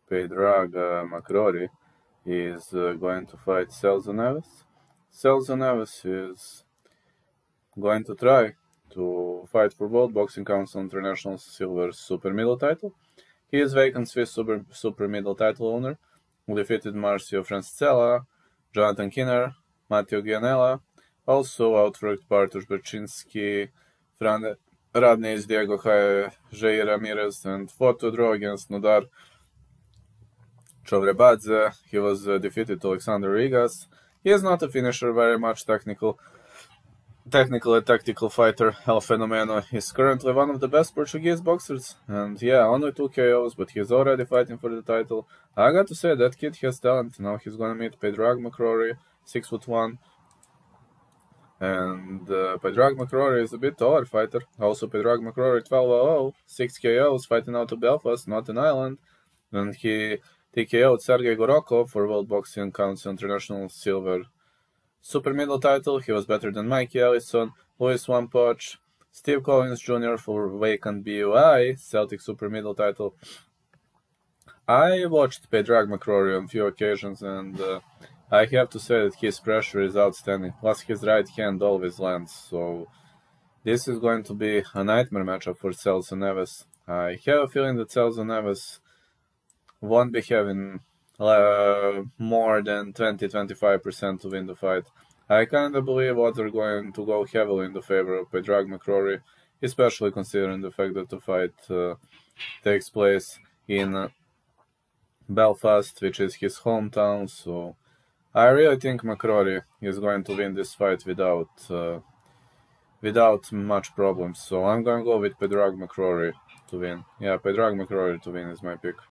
Predrag McCrory is going to fight Celso Neves. Celso Neves is going to try to fight for World Boxing Council International Silver Super Middle title. He is vacant Swiss Super Middle title owner, who defeated Marcio Francella, Jonathan Kinner, Matteo Gianella, also outworked Bartosz Berczynski, Fran Radney, Diego Jair Ramirez, and fought to draw against Nodar Chovrebadze. He was defeated to Alexander Rigas. He is not a finisher, very much technical and tactical fighter. El Fenomeno is currently one of the best Portuguese boxers, and yeah, only 2 KOs, but he's already fighting for the title. I got to say, that kid has talent. Now he's gonna meet Predrag McCrory, 6'1", and Predrag McCrory is a bit taller fighter. Also, Predrag McCrory 12-0, 6 KOs, fighting out of Belfast, not in Ireland, and he TKO'd Sergey Gorokov for World Boxing Council International Silver Super Middle title. He was better than Mikey Ellison, Louis Wampoch, Steve Collins Jr. for vacant BUI Celtic Super Middle title. I watched Predrag McCrory on a few occasions, and I have to say that his pressure is outstanding. Plus, his right hand always lands, so this is going to be a nightmare matchup for Celso Neves. I have a feeling that Celso Neves won't be having more than 20-25% to win the fight. I kind of believe odds are going to go heavily in the favor of Predrag McCrory, especially considering the fact that the fight takes place in Belfast, which is his hometown. So I really think McCrory is going to win this fight without much problems. So I'm going to go with Predrag McCrory to win. Yeah, Predrag McCrory to win is my pick.